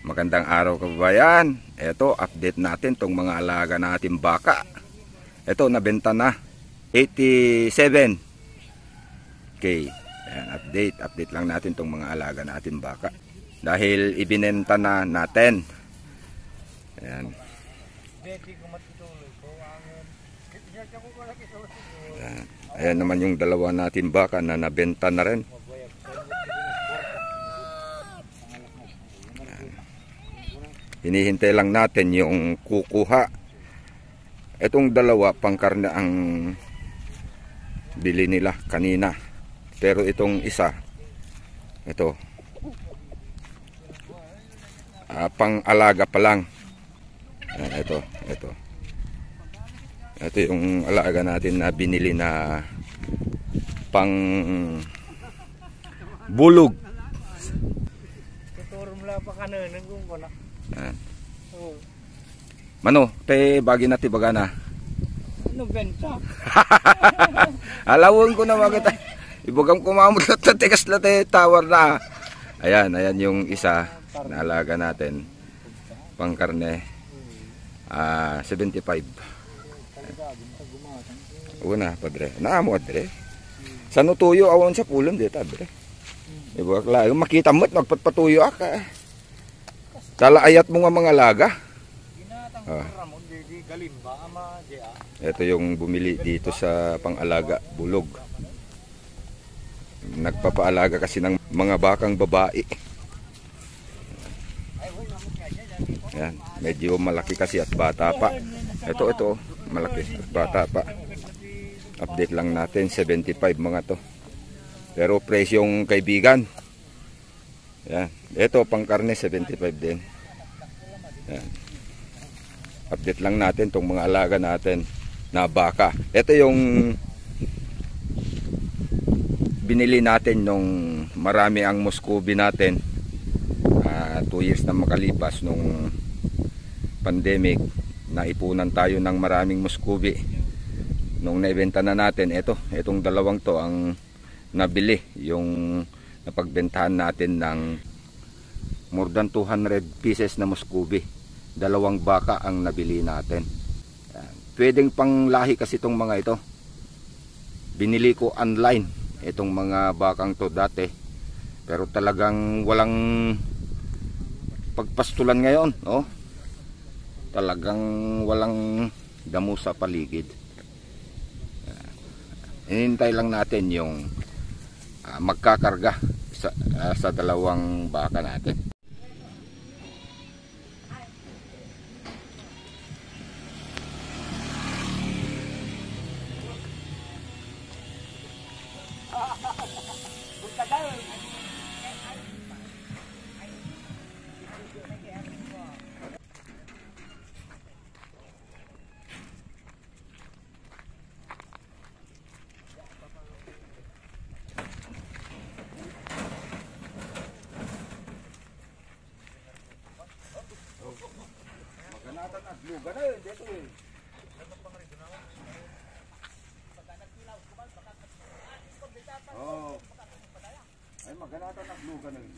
Magandang araw kababayan. Ito, update natin tong mga alaga natin baka. Ito, nabenta na 87k. Ayan, update lang natin tong mga alaga natin baka. Dahil ibinenta na natin. Ayan. Ayan naman yung dalawa natin baka na nabenta na rin. Hinihintay lang natin yung kukuha. Itong dalawa pangkarne ang bili nila kanina. Pero itong isa, ito, pang-alaga pa lang. Ito. Ito yung alaga natin na binili na pang bulog. Tuturo mo lang pa kanan kung ko na. Mano, te bagi na tibaga na. Ano benta? Alawon ko na magita. Ibagam kumamot na tikas na tawar na. Ayan yung isa na alaga natin. Pangkarne. 75. Una, padre. Naamo adre. Sa nutuyo awon sa pulon dito, adre. Ibag la, makita mo't magpatpatuyo aka. Tala ayat mo nga mga laga. Ito yung bumili dito sa pang-alaga bulog. Nagpapaalaga kasi ng mga bakang babae. Yan, medyo malaki kasi at bata pa. Ito malaki at bata pa. Update lang natin 75 mga to. Pero presyong kaibigan. Yan. Ito pangkarne 75 din. Yan. Update lang natin tong mga alaga natin na baka. Ito yung binili natin nung marami ang Muscovy natin. 2 years na makalipas nung pandemic, naipunan tayo ng maraming Muscovy. Nung naibenta na natin, itong dalawang to ang nabili, yung napagbentahan natin ng more than 200 pieces na Muscovy. Dalawang baka ang nabili natin. Pwedeng panglahi kasi itong mga ito. Binili ko online itong mga bakang to dati. Pero talagang walang pagpastulan ngayon, no? Talagang walang damo sa paligid. Hinintay lang natin yung magkakarga sa dalawang baka natin. Oh, ay maganatan na lugan ng.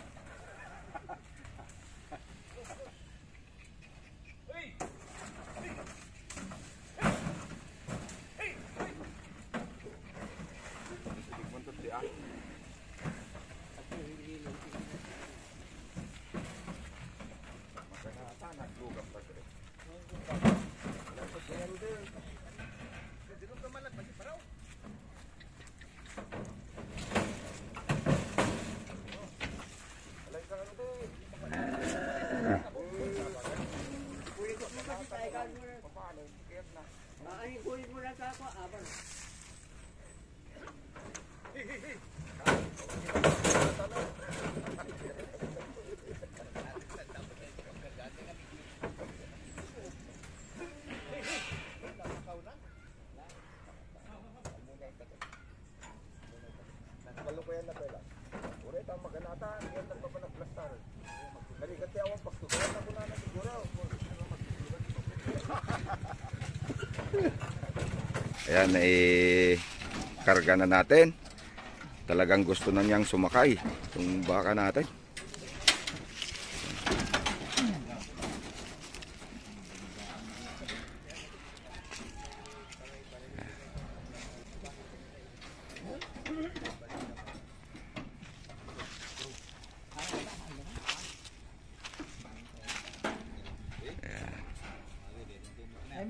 Ayan, karga na natin. Talagang gusto na niyang sumakay itong baka natin.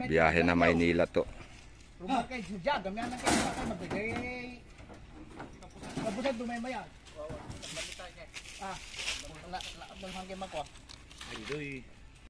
Biyahe na Maynila to. Rumah kayo siya, gamyan na kayo bakal magbigay. Kabusan dumay-maya. Ah, malhang kayo mako. Adoy.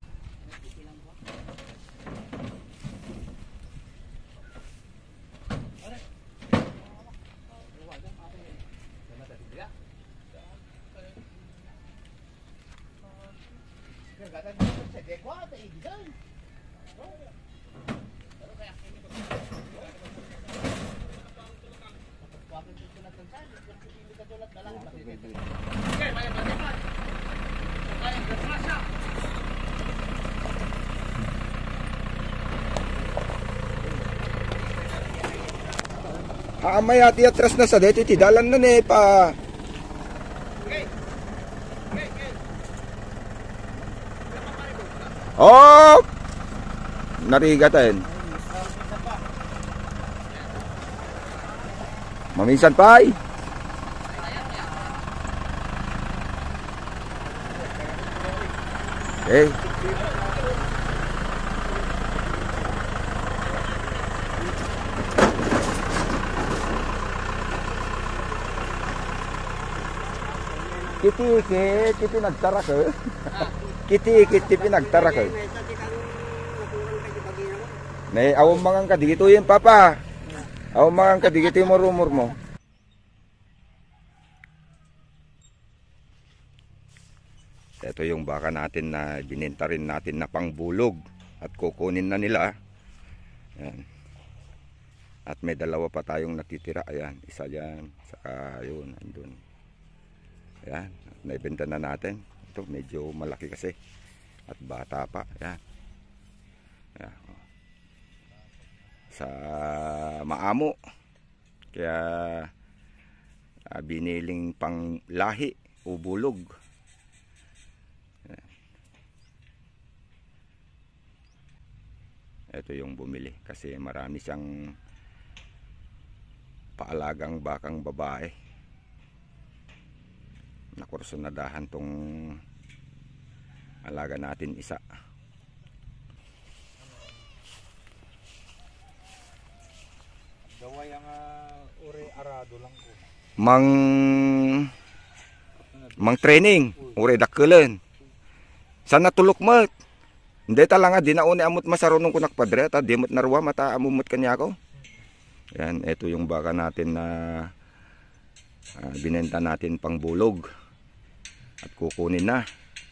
Amay ati atras na sa dito, itidalan na ne pa. Oh! Narigatan. Maminsan pa ay. Eh. Kiti-ikit, pinagtarak eh. Kiti-ikit, pinagtarak eh. Nay, awang mga kadigito yun, papa. Awang mga kadigito yung rumor mo. Ito yung baka natin na bininta rin natin na pangbulog. At kukunin na nila. Ayan. At may dalawa pa tayong natitira. Ayan, isa yan. Saka yun, andun. Ayan, naibenta na natin. Ito medyo malaki kasi. At bata pa. Ayan. Ayan. Sa maamo. Kaya biniling pang lahi o bulog. Ayan. Ito yung bumili. Kasi marami siyang paalagang bakang babae. Nakursunadahan tong alaga natin isa. Gaway ang uri arado lang ko. Mang training, uri dakulen. Sana tulok mat. Hindi talanga di na una amot masarunong ko nakpadre ta di mat narwa mata amumot kanya ko. Yan, ito yung baka natin na binenta natin pang bulog. At kukunin na.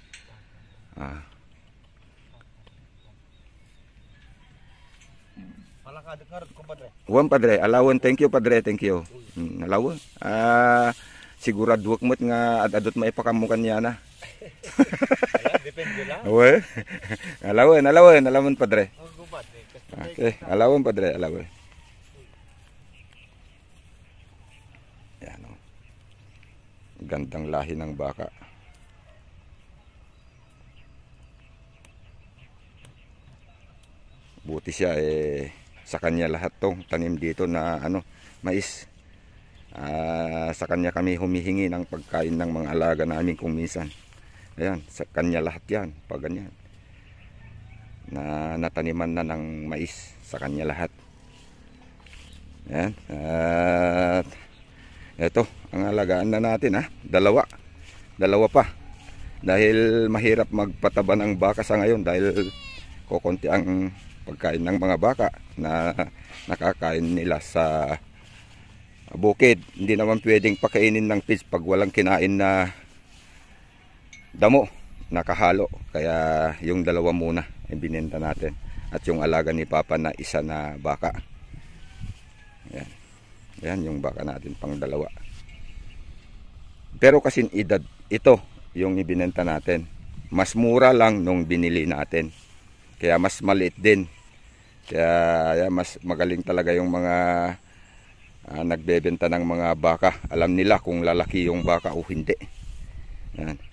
Malakadik nga rin ko padre. Uwan padre, alawan, thank you padre, thank you. Alawan. Sigurado mo nga adot maipakamukan niya na. Ayan, depende lang. Uwe. Alawan padre. Okay, alawan padre, alawan. Yan o. Gandang lahi ng baka. Buti siya sa kanya lahat tong tanim dito na mais. Sa kanya kami humihingi ng pagkain ng mga alaga namin kung minsan. Ayan, sa kanya lahat yan, pag ganyan. Na nataniman na ng mais, sa kanya lahat. Ayan, at ito, ang alagaan na natin dalawa pa. Dahil mahirap magpataba ng baka sa ngayon dahil kukunti ang pagkain ng mga baka na nakakain nila sa bukid. Hindi naman pwedeng pakainin ng pigs pag walang kinain na damo, nakahalo. Kaya yung dalawa muna ay binenta natin. At yung alaga ni Papa na isa na baka. Yan. Yan yung baka natin pang dalawa. Pero kasing edad ito yung ibinenta natin. Mas mura lang nung binili natin. Kaya mas maliit din. Kaya mas magaling talaga yung mga nagbebenta ng mga baka. Alam nila kung lalaki yung baka o hindi. Yan.